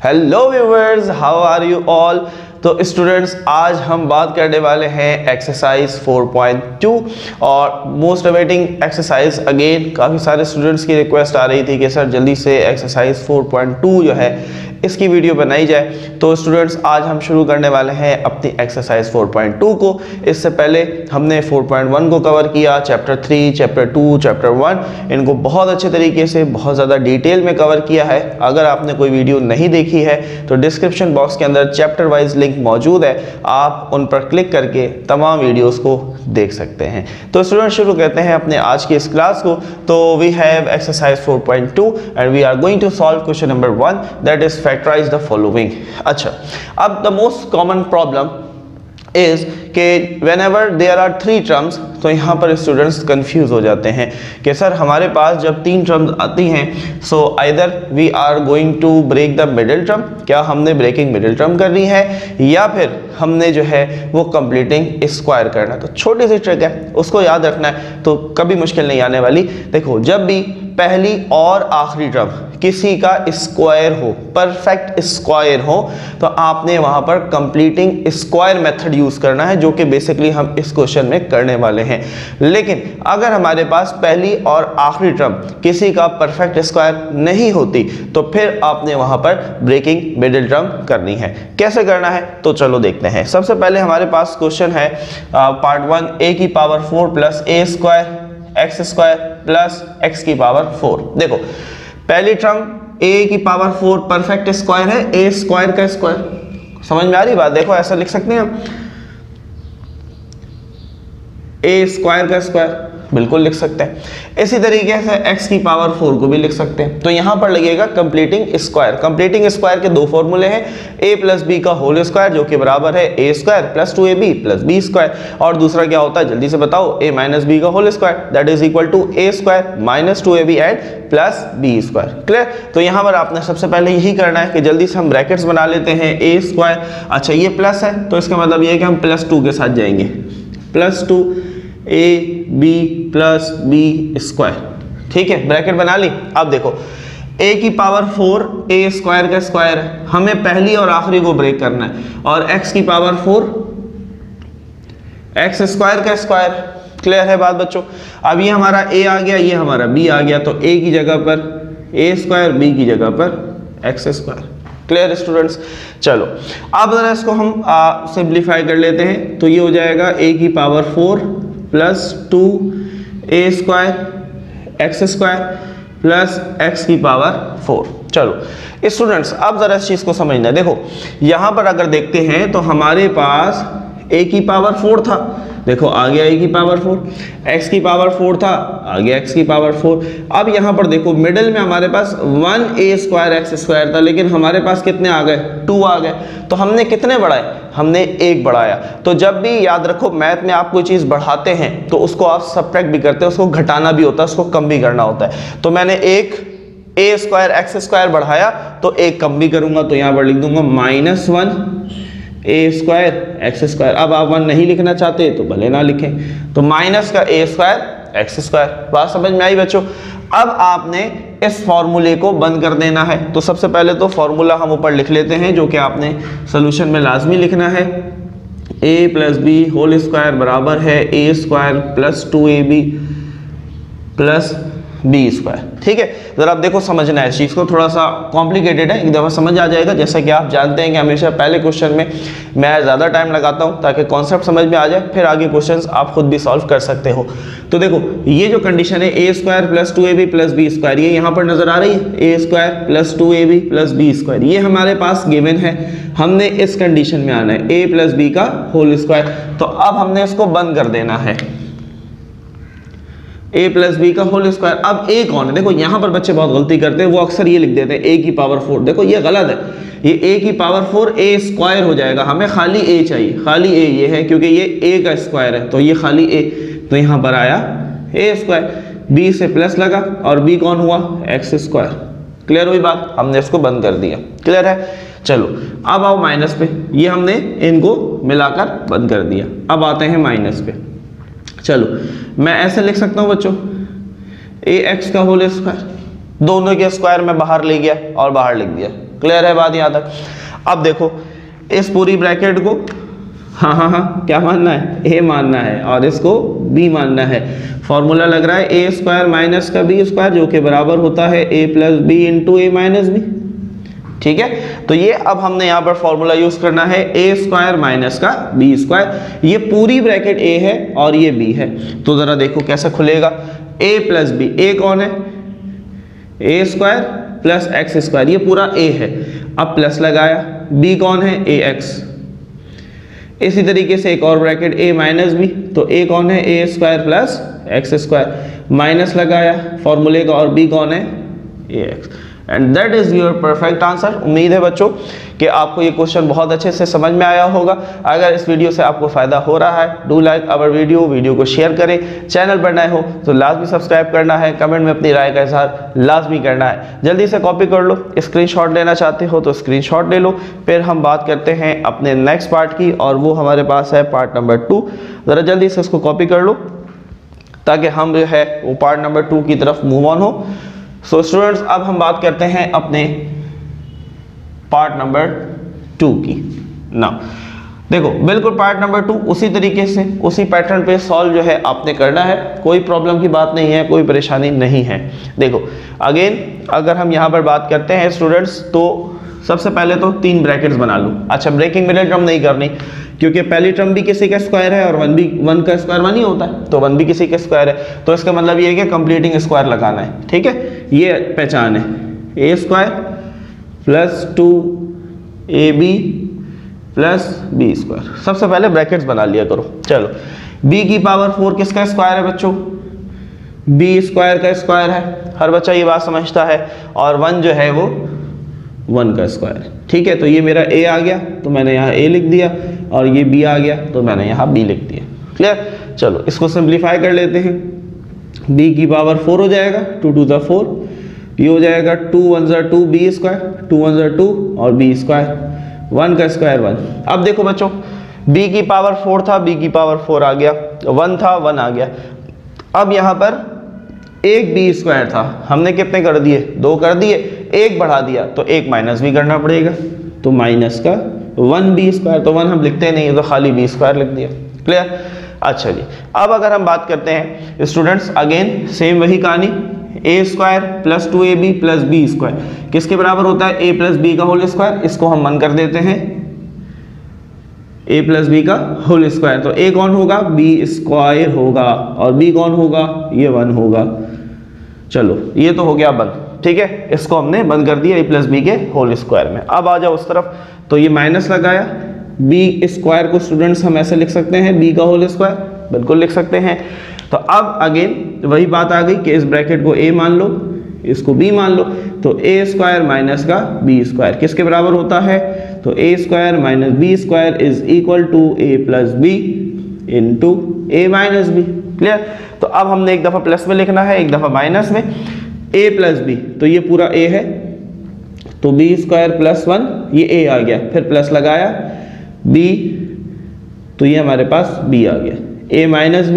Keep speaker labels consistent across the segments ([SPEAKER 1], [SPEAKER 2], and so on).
[SPEAKER 1] Hello viewers, how are you all. तो students, आज हम बात करने वाले हैं एक्सरसाइज 4.2 और मोस्ट अवेटिंग एक्सरसाइज। अगेन काफ़ी सारे स्टूडेंट्स की रिक्वेस्ट आ रही थी कि सर जल्दी से एक्सरसाइज 4.2 जो है इसकी वीडियो बनाई जाए। तो स्टूडेंट्स, आज हम शुरू करने वाले हैं अपनी एक्सरसाइज 4.2 को। इससे पहले हमने 4.1 को कवर किया, चैप्टर 3, चैप्टर 2, चैप्टर 1 इनको बहुत अच्छे तरीके से बहुत ज़्यादा डिटेल में कवर किया है। अगर आपने कोई वीडियो नहीं देखी है तो डिस्क्रिप्शन बॉक्स के अंदर चैप्टर वाइज लिंक मौजूद है, आप उन पर क्लिक करके तमाम वीडियोस को देख सकते हैं। तो स्टूडेंट, शुरू करते हैं अपने आज की इस क्लास को। तो we have exercise 4.2 and we are going to solve question number 1, that is factorise the following. अच्छा, अब the most common problem is कि व्हेनेवर देयर आर 3 टर्म्स, तो यहाँ पर स्टूडेंट्स कंफ्यूज हो जाते हैं कि सर हमारे पास जब 3 टर्म्स आती हैं, so either we are going to break the middle term, क्या हमने ब्रेकिंग मिडिल टर्म करनी है या फिर हमने जो है वो कंप्लीटिंग स्क्वायर करना है। तो छोटी सी ट्रिक है, उसको याद रखना है तो कभी मुश्किल नहीं आने वाली। देखो, जब भी पहली और आखिरी टर्म किसी का स्क्वायर हो, परफेक्ट स्क्वायर हो, तो आपने वहां पर कंप्लीटिंग स्क्वायर मेथड यूज करना है, जो कि बेसिकली हम इस क्वेश्चन में करने वाले हैं। लेकिन अगर हमारे पास पहली और आखिरी टर्म किसी का परफेक्ट स्क्वायर नहीं होती तो फिर आपने वहां पर ब्रेकिंग मिडिल टर्म करनी है। कैसे करना है तो चलो देखते हैं। सबसे पहले हमारे पास क्वेश्चन है पार्ट 1, a की power 4 plus a square x square plus x की पावर 4। देखो, पहली टर्म a की पावर 4 परफेक्ट स्क्वायर है, a स्क्वायर का स्क्वायर। समझ में आ रही बात? देखो, ऐसा लिख सकते हैं हम, a स्क्वायर का स्क्वायर बिल्कुल लिख सकते हैं। इसी तरीके से x की पावर 4 को भी लिख सकते हैं। तो यहां पर लगेगा कंप्लीटिंग स्क्वायर। कंप्लीटिंग स्क्वायर के 2 फॉर्मूले हैं, a प्लस बी का होल स्क्वायर जो कि बराबर है a square plus 2ab plus b square, और दूसरा क्या होता है जल्दी से बताओ, a माइनस बी का whole square that is equal to a square minus 2ab and plus b square. Clear? तो यहां पर आपने सबसे पहले यही करना है कि जल्दी से हम ब्रैकेट्स बना लेते हैं। a स्क्वायर, अच्छा ये प्लस है तो इसका मतलब ये है कि हम प्लस 2 के साथ जाएंगे, plus 2 a b plus b square. ठीक है, ब्रैकेट बना ली। अब देखो, a की पावर 4 a स्क्वायर का स्क्वायर है, हमें पहली और आखिरी को ब्रेक करना है, और x की पावर 4 x स्क्वायर का स्क्वायर। क्लियर है बात बच्चों? अब ये हमारा a आ गया, ये हमारा b आ गया, तो a की जगह पर a स्क्वायर, b की जगह पर x स्क्वायर। Clear students? चलो अब जरा इसको हम सिंप्लीफाई कर लेते हैं। तो ये हो जाएगा a की power 4 plus 2 a square x square plus x की पावर 4। चलो स्टूडेंट्स, अब जरा इस चीज को समझना है। देखो, यहां पर अगर देखते हैं तो हमारे पास a की पावर 4 था, देखो आ गया a की पावर 4, x की पावर 4 था, आ गया x की पावर 4। अब यहां पर देखो, मिडिल में हमारे पास 1a स्क्वायर एक्स स्क्वायर था, लेकिन हमारे पास कितने आ गए? 2 आ गए। तो हमने कितने बढ़ाए? हमने 1 बढ़ाया। तो जब भी याद रखो, मैथ में आप कोई चीज बढ़ाते हैं तो उसको आप सब्ट्रैक्ट भी करते हैं, उसको घटाना भी होता है, उसको कम भी करना होता है। तो मैंने एक a स्क्वायर एक्स स्क्वायर बढ़ाया तो 1 कम भी करूंगा, तो यहां पर लिख दूंगा -1 a स्क्वायर एक्स स्क्वायर। अब आप 1 नहीं लिखना चाहते तो भले ना लिखें, तो माइनस का a स्क्वायर एक्स स्क्वायर। बात समझ में आई बच्चों? अब आपने इस फॉर्मूले को बंद कर देना है। तो सबसे पहले तो फॉर्मूला हम ऊपर लिख लेते हैं, जो कि आपने सोल्यूशन में लाजमी लिखना है। a plus B whole square बराबर है a square plus 2ab plus b square. ठीक है, जरा आप देखो, समझना है इस चीज को, थोड़ा सा कॉम्प्लिकेटेड है, एक दफा समझ आ जाएगा। जैसा कि आप जानते हैं कि हमेशा पहले क्वेश्चन में मैं ज्यादा टाइम लगाता हूं ताकि कॉन्सेप्ट समझ में आ जाए, फिर आगे क्वेश्चंस आप खुद भी सॉल्व कर सकते हो। तो देखो, ये जो कंडीशन है a square plus 2ab plus b square, ये यहाँ पर नजर आ रही है, a square plus 2ab plus b square, ये हमारे पास गिवन है। हमने इस कंडीशन में आना है a प्लस b का होल स्क्वायर। तो अब हमने इसको बंद कर देना है, a प्लस बी का होल स्क्वायर। अब a कौन है? देखो, यहां पर बच्चे बहुत गलती करते हैं, वो अक्सर ये लिख देते हैं a की पावर 4। देखो, ये गलत है, ये a की पावर 4 a स्क्वायर हो जाएगा, हमें खाली a चाहिए, खाली a ये है क्योंकि ये a का स्क्वायर है, तो ये खाली a, तो यहां पर आया a स्क्वायर, b से प्लस लगा और b कौन हुआ? X square. क्लियर हुई बात? हमने इसको बंद कर दिया। क्लियर है? चलो अब आओ माइनस पे, ये हमने इनको मिलाकर बंद कर दिया। अब आते हैं माइनस पे। चलो मैं ऐसे लिख सकता हूं बच्चों, a x का होल स्क्वायर, दोनों के स्क्वायर में बाहर ले गया और बाहर लिख दिया, क्लियर है बात यहाँ तक? अब देखो इस पूरी ब्रैकेट को हाँ क्या मानना है? ए मानना है और इसको बी मानना है। फॉर्मूला लग रहा है ए स्क्वायर माइनस का बी स्क्वायर जो कि बराबर होता है a plus b into a minus b. ठीक है, तो ये अब हमने यहाँ पर फॉर्मूला यूज करना है ए स्क्वायर माइनस का बी स्क्वायर। ये पूरी ब्रैकेट ए है और ये बी है, तो जरा देखो कैसे खुलेगा। ए प्लस बी, ए कौन है? A square plus x square, ये पूरा ए है। अब प्लस लगाया, बी कौन है? A x. इसी तरीके से एक और ब्रैकेट ए माइनस बी, तो ए कौन है? A square plus x square. Minus लगाया फॉर्मूले का और बी कौन है? A x. And that is your perfect answer. उम्मीद है बच्चों कि आपको ये क्वेश्चन बहुत अच्छे से समझ में आया होगा। अगर इस वीडियो से आपको फायदा हो रहा है, डू लाइक आवर वीडियो को शेयर करें। चैनल पर नए हो तो लाजमी सब्सक्राइब करना है, कमेंट में अपनी राय का इजहार लाजमी करना है। जल्दी से कॉपी कर लो, स्क्रीनशॉट लेना चाहते हो तो स्क्रीनशॉट ले लो। फिर हम बात करते हैं अपने नेक्स्ट पार्ट की, और वो हमारे पास है पार्ट नंबर 2। ज़रा जल्दी से इसको कॉपी कर लो ताकि हम जो है वो पार्ट नंबर 2 की तरफ मूव ऑन हो। सो स्टूडेंट्स, अब हम बात करते हैं अपने पार्ट नंबर 2 की। ना देखो बिल्कुल पार्ट नंबर 2 उसी तरीके से उसी पैटर्न पे सॉल्व जो है आपने करना है। कोई प्रॉब्लम की बात नहीं है, कोई परेशानी नहीं है। देखो अगेन अगर हम यहाँ पर बात करते हैं स्टूडेंट्स, तो सबसे पहले तो 3 ब्रैकेट्स बना लो। अच्छा, ब्रेकिंग मिडिल टर्म नहीं करनी क्योंकि पहली टर्म भी किसी का स्क्वायर है और 1 का स्क्वायर 1 ही होता है, तो 1 भी किसी का स्क्वायर है, तो इसका मतलब ये है कि कंप्लीटिंग स्क्वायर लगाना है। ठीक है, ये पहचान है। A square plus 2ab plus b square. सबसे पहले ब्रैकेट्स बना लिया करो। चलो, b की पावर 4 किसका स्क्वायर है बच्चों? b स्क्वायर का स्क्वायर है, हर बच्चा ये बात समझता है। और 1 जो है वो 1 का स्क्वायर। ठीक है, तो ये मेरा a आ गया तो मैंने यहाँ a लिख दिया, और ये b आ गया तो मैंने यहाँ b लिख दिया। क्लियर? चलो इसको सिंप्लीफाई कर लेते हैं। b की पावर 4 हो जाएगा, 2 to the 4, ये हो जाएगा 2 1 2 b स्क्वायर, 2 1 2 और b स्क्वायर, 1 का स्क्वायर 1। अब देखो बच्चों, b की पावर 4 था, b की पावर 4 आ गया, 1 था 1 आ गया। अब यहाँ पर एक बी स्क्वायर था, हमने कितने कर दिए? 2 कर दिए, एक बढ़ा दिया तो एक माइनस भी करना पड़ेगा, तो माइनस का 1 बी स्क्वायर, तो 1 हम लिखते नहीं तो खाली बी स्क्वायर लिख दिया। क्लियर? अच्छा जी, अब अगर हम बात करते हैं स्टूडेंट्स, अगेन सेम वही कहानी, a square plus 2ab plus b square किसके बराबर होता है? ए प्लस बी का होल स्क्वायर। इसको हम 1 कर देते हैं, ए प्लस बी का होल स्क्वायर, तो ए कौन होगा? बी स्क्वायर होगा, और बी कौन होगा? ये 1 होगा। चलो ये तो हो गया बंद। ठीक है, इसको हमने बंद कर दिया ए प्लस बी के होल स्क्वायर में। अब आ जाओ उस तरफ, तो ये माइनस लगाया, बी स्क्वायर को स्टूडेंट्स हम ऐसे लिख सकते हैं, बी का होल स्क्वायर, बिल्कुल लिख सकते हैं। तो अब अगेन वही बात आ गई कि इस ब्रैकेट को ए मान लो, इसको बी मान लो, तो ए स्क्वायर माइनस का बी स्क्वायर किसके बराबर होता है? तो a square minus b square is equal to a plus b into a minus b. Clear? तो अब हमने एक दफ़ा प्लस में लिखना है, एक दफ़ा माइनस में। ए प्लस बी, तो ये पूरा ए है, तो बी स्क्वायर प्लस 1, ये ए आ गया, फिर प्लस लगाया बी, तो ये हमारे पास बी आ गया, a minus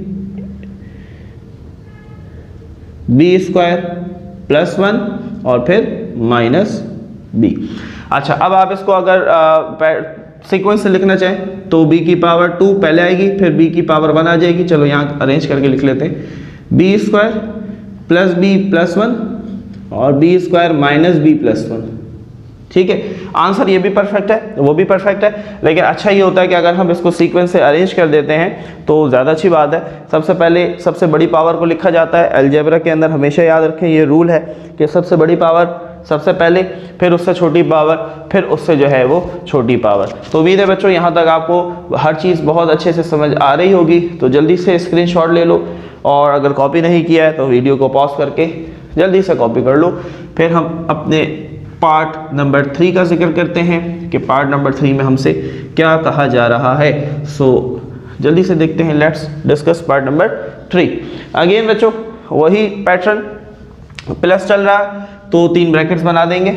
[SPEAKER 1] b square plus 1 और फिर माइनस बी। अच्छा, अब आप इसको अगर सीक्वेंस से लिखना चाहें तो b की पावर 2 पहले आएगी, फिर b की पावर 1 आ जाएगी। चलो यहाँ अरेंज करके लिख लेते हैं, b square plus b plus 1 और b square minus b plus 1। ठीक है, आंसर ये भी परफेक्ट है, वो भी परफेक्ट है, लेकिन अच्छा ये होता है कि अगर हम इसको सीक्वेंस से अरेंज कर देते हैं तो ज़्यादा अच्छी बात है। सबसे पहले सबसे बड़ी पावर को लिखा जाता है, अलजेब्रा के अंदर हमेशा याद रखें ये रूल है कि सबसे बड़ी पावर सबसे पहले, फिर उससे छोटी पावर, फिर उससे जो है वो छोटी पावर। तो उम्मीद है बच्चों यहाँ तक आपको हर चीज़ बहुत अच्छे से समझ आ रही होगी। तो जल्दी से स्क्रीनशॉट ले लो, और अगर कॉपी नहीं किया है तो वीडियो को पॉज करके जल्दी से कॉपी कर लो। फिर हम अपने पार्ट नंबर 3 का जिक्र करते हैं कि पार्ट नंबर 3 में हमसे क्या कहा जा रहा है। सो जल्दी से देखते हैं, let's discuss part number 3। Again बच्चों वही पैटर्न, प्लस चल रहा तो 3 ब्रैकेट्स बना देंगे,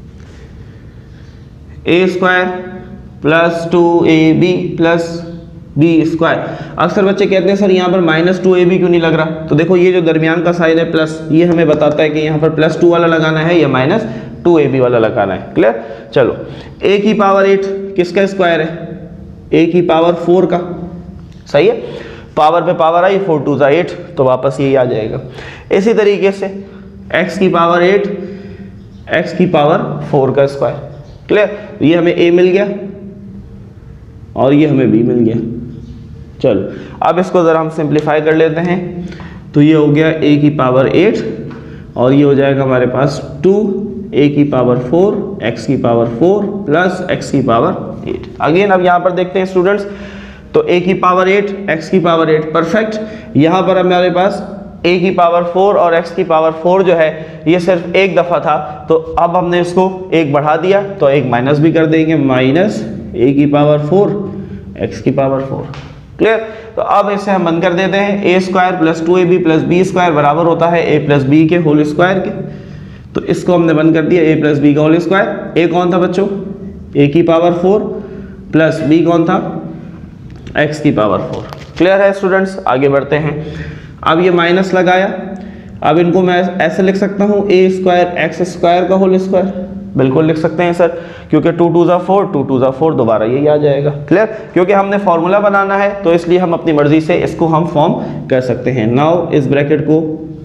[SPEAKER 1] a square plus 2ab plus b square. अक्सर बच्चे कहते हैं सर यहाँ पर -2ab क्यों नहीं लग रहा, तो देखो ये जो दरमियान का साइन है प्लस, ये हमें बताता है कि यहाँ पर +2 वाला लगाना है या -2ab वाला लगाना है। क्लियर। चलो a की पावर 8 किसका स्क्वायर है, a की पावर 4 का, सही है, पावर पे पावर आई, 4 2 8, तो वापस यही आ जाएगा। इसी तरीके से x की पावर 8 x की पावर 4 का स्क्वायर। क्लियर। ये हमें a मिल गया और ये हमें b मिल गया। चलो अब इसको ज़रा हम सिंप्लीफाई कर लेते हैं, तो ये हो गया a की पावर 8 और ये हो जाएगा हमारे पास 2 a की पावर 4 x की पावर 4 प्लस x की पावर 8। अगेन अब यहाँ पर देखते हैं स्टूडेंट्स, तो a की पावर 8 x की पावर 8 परफेक्ट। यहाँ पर हमारे पास a की पावर 4 और x की पावर 4 जो है ये सिर्फ एक दफ़ा था, तो अब हमने इसको एक बढ़ा दिया तो एक माइनस भी कर देंगे, माइनस a की पावर 4 x की पावर 4। क्लियर। तो अब इसे हम बंद कर देते हैं, a square plus 2ab plus b square बराबर होता है a प्लस b के होल स्क्वायर के, तो इसको हमने बंद कर दिया a प्लस b का होल स्क्वायर। a कौन था बच्चों, a की पावर 4 प्लस b कौन था, x की पावर 4। क्लियर है स्टूडेंट्स। आगे बढ़ते हैं, अब ये माइनस लगाया, अब इनको मैं ऐसे लिख सकता हूँ a स्क्वायर x स्क्वायर का होल स्क्वायर, बिल्कुल लिख सकते हैं सर, क्योंकि 2 2 4 2 2 4 दोबारा यही आ जाएगा। क्लियर। क्योंकि हमने फॉर्मूला बनाना है तो इसलिए हम अपनी मर्जी से इसको हम फॉर्म कर सकते हैं। नाउ इस ब्रैकेट को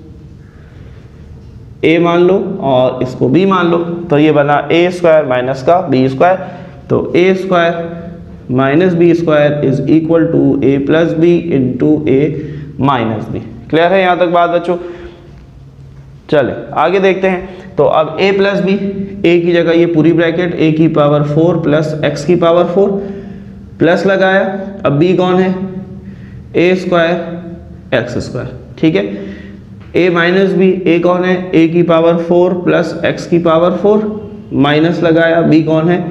[SPEAKER 1] a मान लो और इसको b मान लो, तो ये बना a स्क्वायर माइनस का b स्क्वायर, तो a square minus b square is equal to a plus b into a minus b। Clear है यहाँ तक बात बच्चों। चले आगे देखते हैं, तो अब a प्लस बी, a की जगह ये पूरी ब्रैकेट a की पावर 4 प्लस x की पावर 4 प्लस लगाया, अब b कौन है, a स्क्वायर x स्क्वायर। ठीक है, a माइनस बी, a कौन है, a की पावर 4 प्लस x की पावर 4 माइनस लगाया, b कौन है,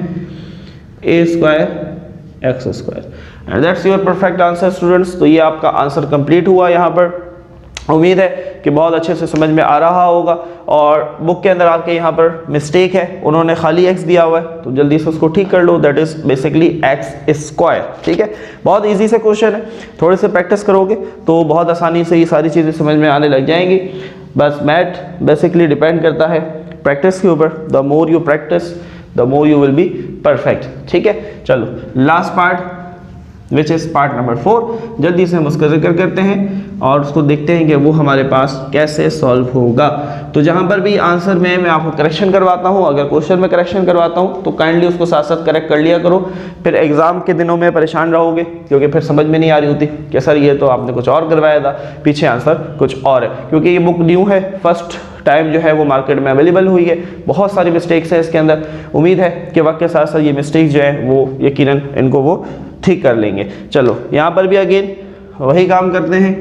[SPEAKER 1] a square x square. And that's your perfect answer students. तो ये आपका आंसर कंप्लीट हुआ। यहाँ पर उम्मीद है कि बहुत अच्छे से समझ में आ रहा होगा, और बुक के अंदर आपके यहाँ पर मिस्टेक है, उन्होंने खाली x दिया हुआ है, तो जल्दी से उसको ठीक कर लो, that is basically x square. ठीक है, बहुत इजी से क्वेश्चन है, थोड़े से प्रैक्टिस करोगे तो बहुत आसानी से ये सारी चीज़ें समझ में आने लग जाएंगी। बस मैथ बेसिकली डिपेंड करता है प्रैक्टिस के ऊपर, the more you practice the more you will be perfect. ठीक है, चलो last part which is part number 4, जल्दी से हम उसका जिक्र करते हैं और उसको देखते हैं कि वो हमारे पास कैसे सॉल्व होगा। तो जहाँ पर भी आंसर में मैं आपको करेक्शन करवाता हूँ, अगर क्वेश्चन में करेक्शन करवाता हूँ तो काइंडली उसको साथ साथ करेक्ट कर लिया करो, फिर एग्जाम के दिनों में परेशान रहोगे क्योंकि फिर समझ में नहीं आ रही होती कि सर ये तो आपने कुछ और करवाया था, पीछे आंसर कुछ और है। क्योंकि ये बुक न्यू है, फर्स्ट टाइम जो है वो मार्केट में अवेलेबल हुई है, बहुत सारी मिस्टेक्स हैं इसके अंदर। उम्मीद है कि वक्त के साथ साथ ये मिस्टेक्स जो है वो यकीनन इनको वो ठीक कर लेंगे। चलो यहाँ पर भी अगेन वही काम करते हैं,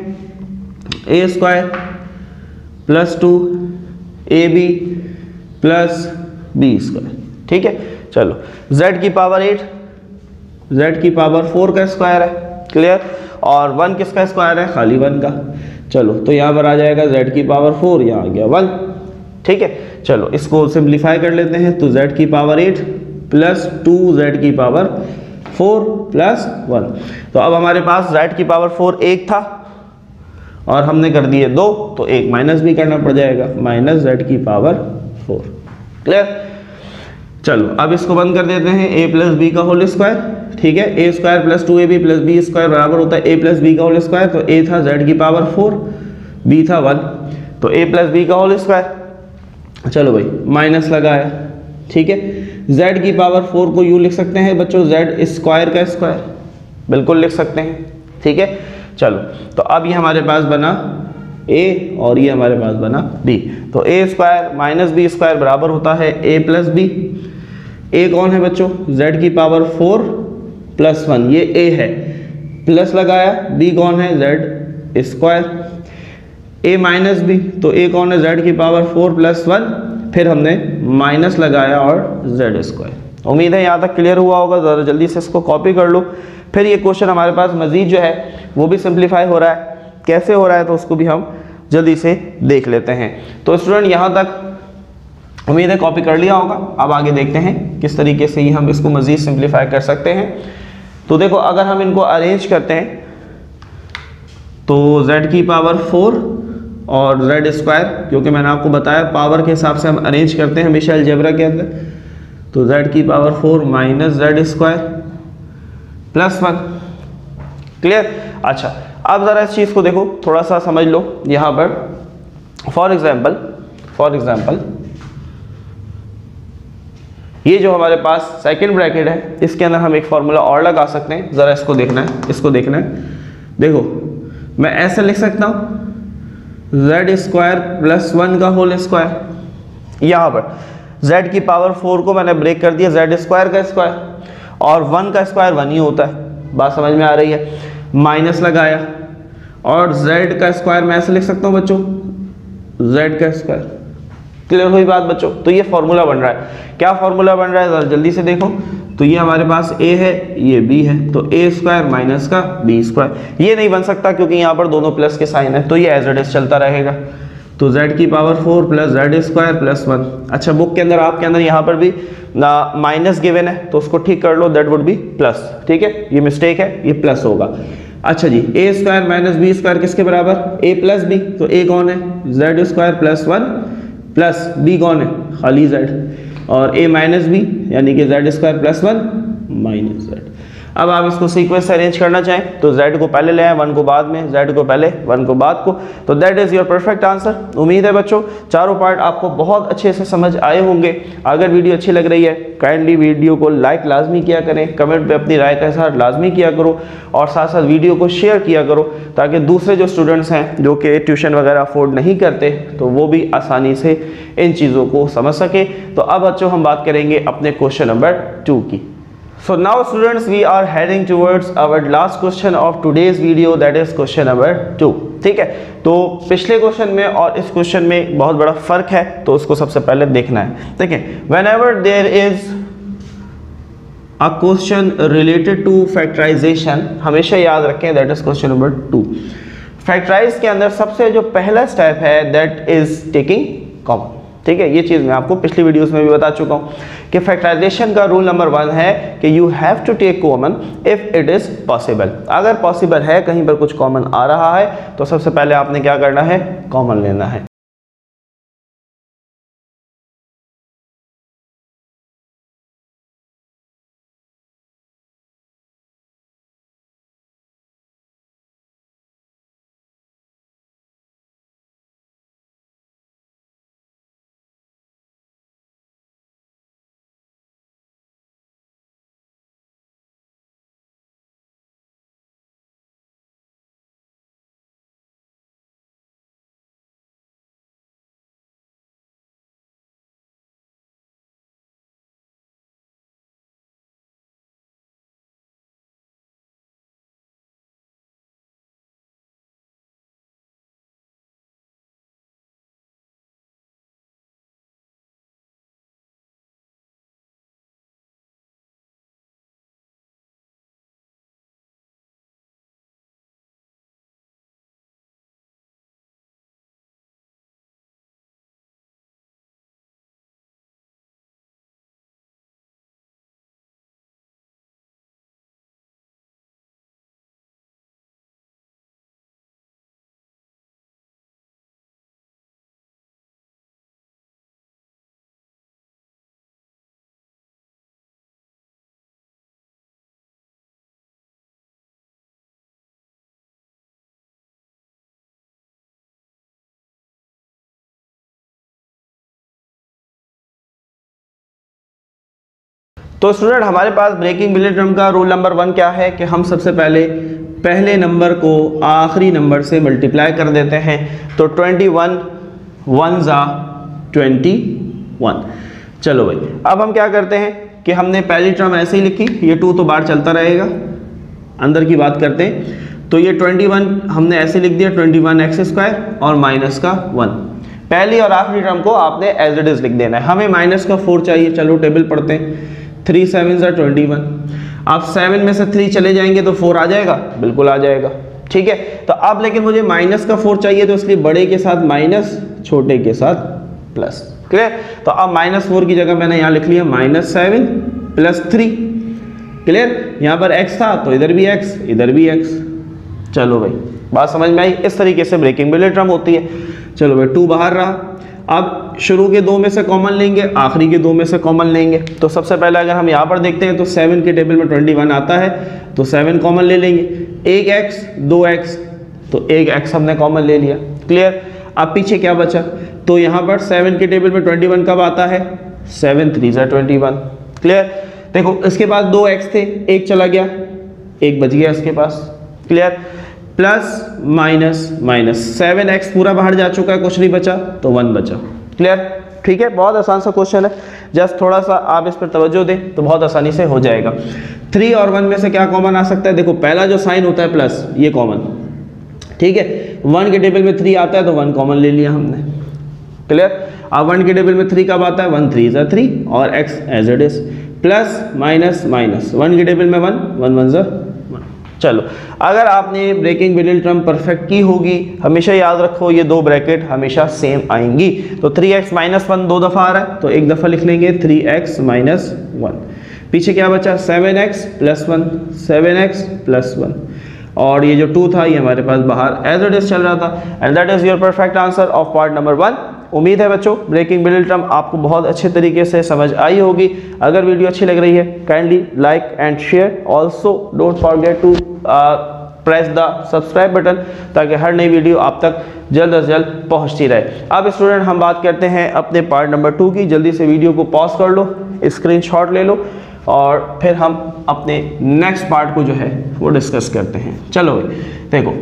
[SPEAKER 1] a square plus 2ab plus b square. ठीक है, चलो z की पावर 8, z की पावर 4 का स्क्वायर है। क्लियर। और 1 किसका स्क्वायर है, खाली 1 का। चलो तो यहाँ पर आ जाएगा z की पावर 4, यहाँ आ गया 1। ठीक है, चलो इसको सिंप्लीफाई कर लेते हैं, तो z की पावर 8 प्लस 2z की पावर 4 प्लस 1। तो अब हमारे पास z की पावर 4 1 था और हमने कर दिए 2, तो एक माइनस भी करना पड़ जाएगा, माइनस z की पावर 4। क्लियर। चलो अब इसको बंद कर देते हैं, a प्लस बी का होल स्क्वायर। ठीक है, a square plus 2ab plus b square बराबर होता है a प्लस बी का होल स्क्वायर। तो a था z की पावर 4, b था 1, तो a प्लस बी का होल स्क्वायर। चलो भाई माइनस लगाया। ठीक है, z की पावर 4 को यूँ लिख सकते हैं बच्चों, z स्क्वायर का स्क्वायर, बिल्कुल लिख सकते हैं। ठीक है, चलो तो अब ये हमारे पास बना a और ये हमारे पास बना b। तो a square minus b square बराबर होता है a प्लस बी। a कौन है बच्चों, z की पावर 4 प्लस 1, ये a है, प्लस लगाया, b कौन है, z square, a minus b, तो a कौन है, z की पावर 4 प्लस 1, फिर हमने माइनस लगाया और z स्क्वायर। उम्मीद है यहाँ तक क्लियर हुआ होगा। ज़रा जल्दी से इसको कॉपी कर लो, फिर ये क्वेश्चन हमारे पास मज़ीद जो है वो भी सिंप्लीफाई हो रहा है, कैसे हो रहा है तो उसको भी हम जल्दी से देख लेते हैं। तो स्टूडेंट यहाँ तक उम्मीद है कॉपी कर लिया होगा। अब आगे देखते हैं किस तरीके से ही हम इसको मज़ीद सिंप्लीफाई कर सकते हैं। तो देखो अगर हम इनको अरेंज करते हैं तो z की पावर 4 और z स्क्वायर, क्योंकि मैंने आपको बताया पावर के हिसाब से हम अरेंज करते हैं हमेशा अलजेब्रा के अंदर, तो z की power 4 minus z square plus 1। Clear? अच्छा, अब ज़रा इस चीज़ को देखो, थोड़ा सा समझ लो। यहाँ पर फॉर एग्जाम्पल ये जो हमारे पास सेकंड ब्रैकेट है, इसके अंदर हम एक फॉर्मूला और लगा सकते हैं। ज़रा इसको देखना है, देखो मैं ऐसे लिख सकता हूँ z स्क्वायर प्लस 1 का होल स्क्वायर। यहाँ पर z की पावर 4 को मैंने ब्रेक कर दिया z स्क्वायर का स्क्वायर, और 1 का स्क्वायर 1 ही होता है, बात समझ में आ रही है। माइनस लगाया, और z का स्क्वायर मैं ऐसे लिख सकता हूँ बच्चों z का स्क्वायर। क्लियर हुई बात बच्चों? तो ये फॉर्मूला बन रहा है। क्या फॉर्मूला बन रहा है जरा जल्दी से देखो। तो ये हमारे पास a है, ये b है, तो a स्क्वायर माइनस का b स्क्वायर। ये नहीं बन सकता क्योंकि यहाँ पर दोनों प्लस के साइन है, तो ये एज इट इज चलता रहेगा। तो z की power 4 plus z square plus 1। अच्छा, बुक के अंदर आपके अंदर यहाँ पर भी माइनस गिवन है, तो उसको ठीक कर लो, दैट वुड बी प्लस। ठीक है, ये मिस्टेक है, ये प्लस होगा। अच्छा जी, a square minus b square किसके बराबर? a plus b। तो a कौन है? z square plus 1 plus b कौन है? खाली z, और a माइनस b यानी कि z square plus 1 minus z। अब आप इसको सीक्वेंस से अरेंज करना चाहें तो z को पहले ले आए, 1 को बाद में, z को पहले 1 को बाद को, तो that is your perfect answer. उम्मीद है बच्चों चारों पार्ट आपको बहुत अच्छे से समझ आए होंगे। अगर वीडियो अच्छी लग रही है काइंडली वीडियो को लाइक लाजमी किया करें, कमेंट पे अपनी राय का इज़हार लाजमी किया करो, और साथ साथ वीडियो को शेयर किया करो ताकि दूसरे जो स्टूडेंट्स हैं जो कि ट्यूशन वगैरह अफोर्ड नहीं करते तो वो भी आसानी से इन चीज़ों को समझ सके। तो अब बच्चों हम बात करेंगे अपने क्वेश्चन नंबर 2 की। So now students we are heading towards our last question of today's video, that is question number 2। ठीक है, तो पिछले क्वेश्चन में और इस क्वेश्चन में बहुत बड़ा फर्क है, तो उसको सबसे पहले देखना है। देखिए, whenever there is a question related to factorization, हमेशा याद रखें that is question number 2। Factorise के अंदर सबसे जो पहला स्टेप है that is taking common। ठीक है, ये चीज़ मैं आपको पिछली वीडियोस में भी बता चुका हूँ कि फैक्टराइजेशन का रूल नंबर 1 है कि you have to take common if it is possible. अगर पॉसिबल है, कहीं पर कुछ कॉमन आ रहा है, तो सबसे पहले आपने क्या करना है? कॉमन लेना है। तो स्टूडेंट हमारे पास ब्रेकिंग मिलिट्रम का रूल नंबर 1 क्या है कि हम सबसे पहले नंबर को आखिरी नंबर से मल्टीप्लाई कर देते हैं। तो 21 1 जा 21। चलो भाई, अब हम क्या करते हैं कि हमने पहली टर्म ऐसे ही लिखी, ये 2 तो बाहर चलता रहेगा, अंदर की बात करते हैं। तो ये 21 हमने ऐसे लिख दिया 21x स्क्वायर और माइनस का 1। पहली और आखिरी टर्म को आपने एज इट इज लिख देना है। हमें माइनस का 4 चाहिए, चलो टेबल पढ़ते हैं। 3 7 21। आप 7 में से 3 चले जाएंगे तो 4 आ जाएगा, बिल्कुल आ जाएगा। ठीक है, तो अब लेकिन मुझे माइनस का 4 चाहिए, तो इसलिए बड़े के साथ माइनस, छोटे के साथ प्लस। क्लियर? तो अब -4 की जगह मैंने यहाँ लिख लिया -7 + 3 क्लियर, यहाँ पर x था तो इधर भी x, इधर भी x। चलो भाई बात समझ में आई। इस तरीके से ब्रेकिंग बिलियन टर्म होती है। चलो भाई 2 बाहर रहा। अब शुरू के 2 में से कॉमन लेंगे, आखिरी के 2 में से कॉमन लेंगे। तो सबसे पहले अगर हम यहाँ पर देखते हैं तो 7 के टेबल में 21 आता है, तो 7 कॉमन ले लेंगे। 1x 2x, तो 1x हमने कॉमन ले लिया। क्लियर, अब पीछे क्या बचा, तो यहाँ पर 7 के टेबल में 21 कब आता है, 7 3 21। क्लियर, देखो इसके पास 2x थे, 1 चला गया, 1 बच गया इसके पास। Clear, plus minus minus, 7x पूरा बाहर जा चुका है, कुछ नहीं बचा तो 1 बचा। क्लियर, ठीक है, बहुत आसान सा क्वेश्चन है, जस्ट थोड़ा सा आप इस पर तवज्जो दें तो बहुत आसानी से हो जाएगा। 3 और 1 में से क्या कॉमन आ सकता है, देखो पहला जो साइन होता है प्लस, ये कॉमन, ठीक है। 1 के टेबल में 3 आता है तो 1 कॉमन ले लिया हमने। क्लियर, अब 1 के टेबल में 3 कब आता है, 1 3 3 और x as it is, plus minus minus, 1 के टेबल में 1 1 1 1। चलो, अगर आपने ब्रेकिंग बिलियन टर्म परफेक्ट की होगी, हमेशा याद रखो ये 2 ब्रैकेट हमेशा सेम आएंगी। तो 3x माइनस 1 2 दफ़ा आ रहा है तो एक दफ़ा लिख लेंगे 3x माइनस 1। पीछे क्या बचा, 7x प्लस 1, 7x प्लस 1, और ये जो 2 था ये हमारे पास बाहर एज इट इज चल रहा था। And that is your perfect answer of part number 1। उम्मीद है बच्चों ब्रेकिंग बिलियन टर्म आपको बहुत अच्छे तरीके से समझ आई होगी। अगर वीडियो अच्छी लग रही है kindly like and share, also don't forget to press the subscribe button, ताकि हर नई वीडियो आप तक जल्द अज जल्द पहुंचती रहे। अब स्टूडेंट हम बात करते हैं अपने पार्ट नंबर 2 की। जल्दी से वीडियो को पॉज कर लो, स्क्रीनशॉट ले लो और फिर हम अपने नेक्स्ट पार्ट को जो है वो डिस्कस करते हैं। चलो देखो,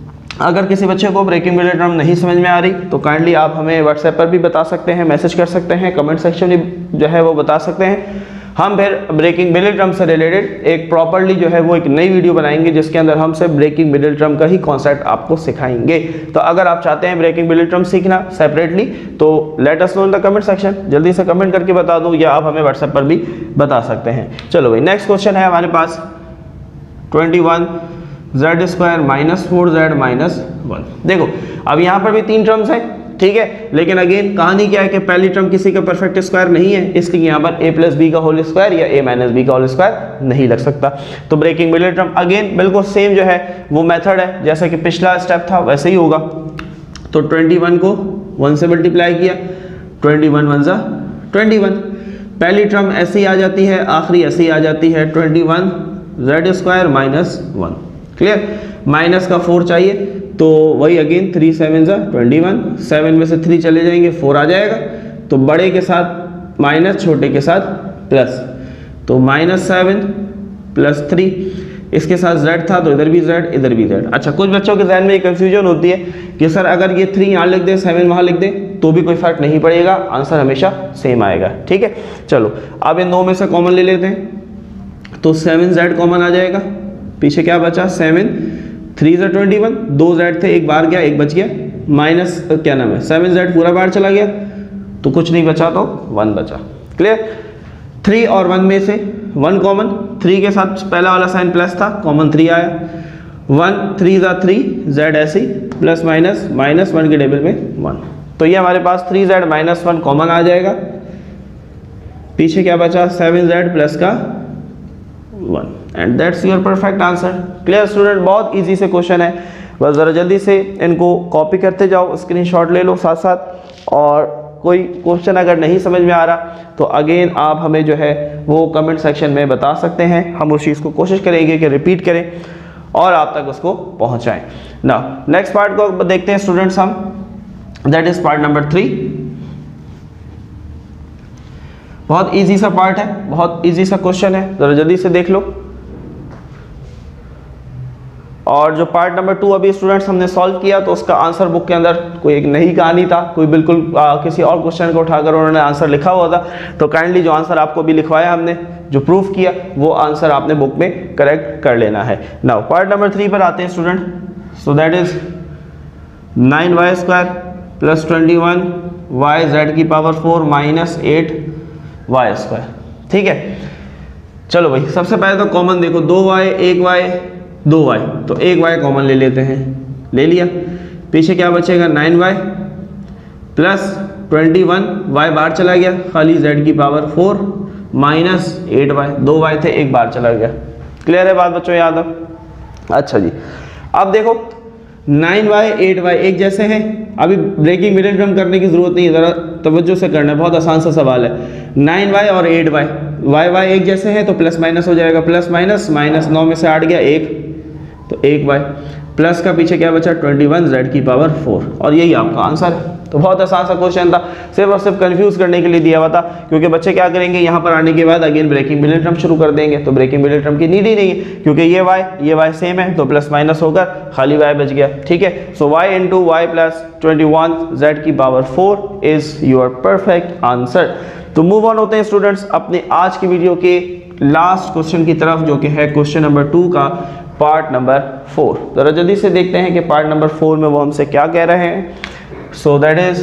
[SPEAKER 1] अगर किसी बच्चे को ब्रेकिंग बिलियन टर्म नहीं समझ में आ रही तो काइंडली आप हमें व्हाट्सएप पर भी बता सकते हैं, मैसेज कर सकते हैं, कमेंट सेक्शन में जो है वो बता सकते हैं। हम फिर ब्रेकिंग बिलियन टर्म से रिलेटेड एक प्रॉपर्ली जो है वो एक नई वीडियो बनाएंगे जिसके अंदर हम सिर्फ ब्रेकिंग बिलियन टर्म का ही कॉन्सेप्ट आपको सिखाएंगे। तो अगर आप चाहते हैं ब्रेकिंग बिलियन टर्म सीखना सेपरेटली तो let us know in the comment section, जल्दी से कमेंट करके बता दो, या आप हमें व्हाट्सएप पर भी बता सकते हैं। चलो भाई नेक्स्ट क्वेश्चन है हमारे पास 21 z square minus 4z minus 1। देखो अब यहाँ पर भी 3 टर्म्स हैं, ठीक है, लेकिन अगेन कहानी क्या है कि पहली टर्म किसी का परफेक्ट स्क्वायर नहीं है, इसलिए यहाँ पर a प्लस बी का होल स्क्वायर या a माइनस बी का होल स्क्वायर नहीं लग सकता। तो ब्रेकिंग बिलियन टर्म अगेन बिल्कुल सेम जो है वो मेथड है, जैसा कि पिछला स्टेप था वैसे ही होगा। तो 21 को 1 से मल्टीप्लाई किया, 21 1 जा 21, पहली टर्म ऐसे ही आ जाती है, आखिरी ऐसे ही आ जाती है, 21 z square minus 1। Clear, minus का 4 चाहिए तो वही अगेन 3 7 जा 21, 7 में से 3 चले जाएंगे 4 आ जाएगा, तो बड़े के साथ माइनस, छोटे के साथ प्लस, तो -7 प्लस 3, इसके साथ z था तो इधर भी z इधर भी z। अच्छा, कुछ बच्चों के जहन में ये कंफ्यूजन होती है कि सर अगर ये 3 यहाँ लिख दे 7 वहाँ लिख दे तो भी कोई फर्क नहीं पड़ेगा, आंसर हमेशा सेम आएगा। ठीक है, चलो अब इन 9 में से कॉमन ले लेते हैं, तो 7z कॉमन आ जाएगा, पीछे क्या बचा 7 3 जा 21, 2z थे, एक बाहर गया एक बच गया, माइनस क्या नाम है 7z पूरा बाहर चला गया तो कुछ नहीं बचा तो 1 बचा। क्लियर, 3 और 1 में से 1 कॉमन, 3 के साथ पहला वाला साइन प्लस था, कॉमन 3 आया, 1 3 जा 3 z ऐसे ही प्लस माइनस माइनस 1 के टेबल में 1, तो ये हमारे पास 3z माइनस 1 कॉमन आ जाएगा, पीछे क्या बचा 7z प्लस का 1 and that's your perfect answer. Clear student, बहुत इजी से क्वेश्चन है, बस ज़रा जल्दी से इनको कॉपी करते जाओ, स्क्रीनशॉट ले लो साथ साथ, और कोई क्वेश्चन अगर नहीं समझ में आ रहा तो अगेन आप हमें जो है वो कमेंट सेक्शन में बता सकते हैं, हम उस चीज़ को कोशिश करेंगे कि रिपीट करें और आप तक उसको पहुंचाएं। ना नेक्स्ट पार्ट को देखते हैं स्टूडेंट्स हम, दैट इज पार्ट नंबर 3। बहुत इजी सा पार्ट है, बहुत इजी सा क्वेश्चन है, जरा जल्दी से देख लो। और जो पार्ट नंबर 2 अभी स्टूडेंट्स हमने सॉल्व किया तो उसका आंसर बुक के अंदर कोई एक नई कहानी था, कोई बिल्कुल किसी और क्वेश्चन को उठाकर उन्होंने आंसर लिखा हुआ था, तो काइंडली जो आंसर आपको भी लिखवाया हमने, जो प्रूफ किया, वो आंसर आपने बुक में करेक्ट कर लेना है। नाउ पार्ट नंबर 3 पर आते हैं student, so that is 9y square plus 21 y z की पावर 4 माइनस 8y स्क्वायर। ठीक है, चलो भाई सबसे पहले तो कॉमन देखो, 2y 1y 2y, तो 1y कॉमन ले लेते हैं, ले लिया, पीछे क्या बचेगा 9y प्लस 21 y बाहर चला गया, खाली z की पावर 4 माइनस 8y, 2y थे, एक बार चला गया। क्लियर है बात बच्चों, याद है? अच्छा जी, अब देखो 9y 8y एक जैसे हैं, अभी ब्रेकिंग मिडिल टर्म करने की जरूरत नहीं है, ज़रा तवज्जो से करना है, बहुत आसान सा सवाल है। 9y और 8y y एक जैसे हैं तो प्लस माइनस हो जाएगा, प्लस माइनस माइनस 9 में से 8 गया 1, तो 1y प्लस का पीछे क्या बचा 21 z की पावर 4, और यही आपका आंसर है। तो बहुत आसान सा क्वेश्चन था, सिर्फ और सिर्फ कंफ्यूज करने के लिए दिया हुआ था, क्योंकि बच्चे क्या करेंगे यहाँ पर आने के बाद अगेन ब्रेकिंग मिडिल टर्म शुरू कर देंगे, तो ब्रेकिंग मिडिल टर्म की नीड ही नहीं है, क्योंकि ये y सेम है, तो प्लस माइनस होकर खाली y बच गया। ठीक है, so y into y plus 21 z की power 4 is your perfect answer. तो मूव ऑन होते हैं स्टूडेंट्स अपने आज की वीडियो के लास्ट क्वेश्चन की तरफ, जो कि है क्वेश्चन नंबर 2 का पार्ट नंबर 4। जरा जल्दी से देखते हैं कि पार्ट नंबर 4 में वो हमसे क्या कह रहे हैं। So that is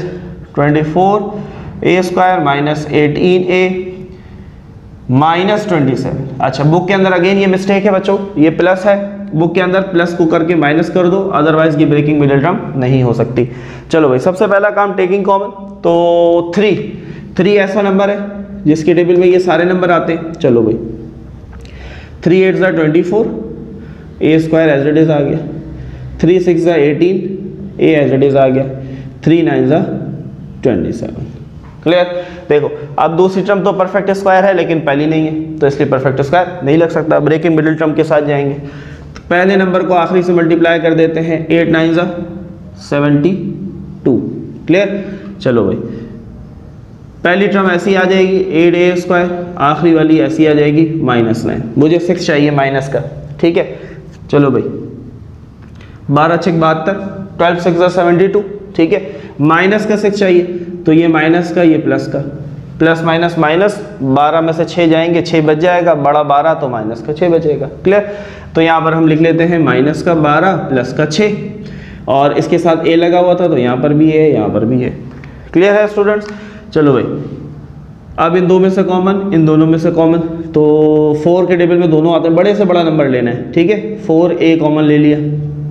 [SPEAKER 1] 24a square minus 18a minus 27। अच्छा, बुक के अंदर अगेन ये मिस्टेक है बच्चों, ये प्लस है, बुक के अंदर प्लस को करके माइनस कर दो, अदरवाइज ये ब्रेकिंग मिडिल टर्म नहीं हो सकती। चलो भाई, सबसे पहला काम टेकिंग कॉमन, तो 3 ऐसा नंबर है जिसके टेबल में ये सारे नंबर आते हैं। चलो भाई, 3 8 ज़ा 24, a square as it is आ गया, 3 6 ज़ा 18, a एज इट इज आ गया, 3 9 ज़ा 27। क्लियर? देखो अब दूसरी टर्म तो परफेक्ट स्क्वायर है, लेकिन पहली नहीं है, तो इसलिए परफेक्ट स्क्वायर नहीं लग सकता, ब्रेकिंग मिडिल टर्म के साथ जाएंगे। तो पहले नंबर को आखिरी से मल्टीप्लाई कर देते हैं, 8 9 ज़ा 72। क्लियर? चलो भाई, पहली टर्म ऐसी आ जाएगी 8a स्क्वायर, आखिरी वाली ऐसी आ जाएगी -9। मुझे 6 चाहिए माइनस का। ठीक है, चलो भाई, 12 6 72, 12 6 ज़ा 72। ठीक है, माइनस का 6 चाहिए, तो ये माइनस का, ये प्लस का, प्लस माइनस माइनस, 12 में से 6 जाएंगे, 6 बच जाएगा, बड़ा 12 तो माइनस का 6 बचेगा। क्लियर? तो यहाँ पर हम लिख लेते हैं माइनस का 12 प्लस का 6, और इसके साथ a लगा हुआ था, तो यहाँ पर भी है, यहाँ पर भी है। क्लियर है स्टूडेंट्स? चलो भाई, अब इन दो में से कॉमन, इन दोनों में से कॉमन, तो 4 के टेबल में दोनों आते हैं, बड़े से बड़ा नंबर लेना है। ठीक है, 4a कॉमन ले लिया,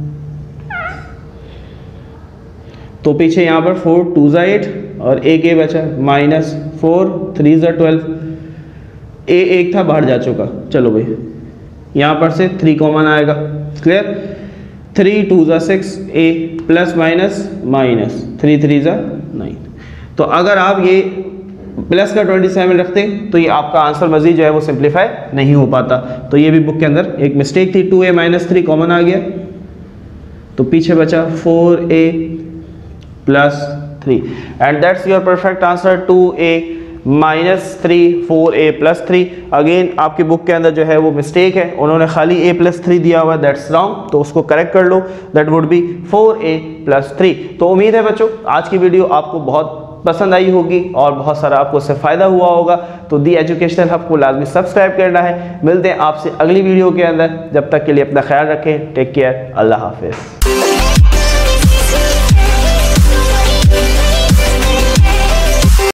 [SPEAKER 1] तो पीछे यहाँ पर 4 2 ज़ा 8 और एक a बचा, माइनस 4 3 ज़ा 12, a एक था बाहर जा चुका। चलो भाई, यहाँ पर से 3 कॉमन आएगा। क्लियर? 3 2 ज़ा 6, a प्लस माइनस माइनस, 3 3 ज़ा 9। तो अगर आप ये प्लस का 27 रखते तो ये आपका आंसर मजीद जो है वो सिंप्लीफाई नहीं हो पाता। तो ये भी बुक के अंदर एक मिस्टेक थी, 2a माइनस 3 कॉमन आ गया, तो पीछे बचा 4a plus 3, and that's your perfect answer, 2a minus 3 4a plus 3। Again आपकी बुक के अंदर जो है वो मिस्टेक है, उन्होंने खाली a प्लस 3 दिया हुआ है, दैट्स रॉन्ग, तो उसको करेक्ट कर लो, that would be 4a plus 3। तो उम्मीद है बच्चों आज की वीडियो आपको बहुत पसंद आई होगी और बहुत सारा आपको उससे फ़ायदा हुआ होगा। तो दी एजुकेशनल हब को लाजमी सब्सक्राइब करना है। मिलते हैं आपसे अगली वीडियो के अंदर, जब तक के लिए अपना ख्याल रखें, टेक केयर, अल्लाह हाफिज़।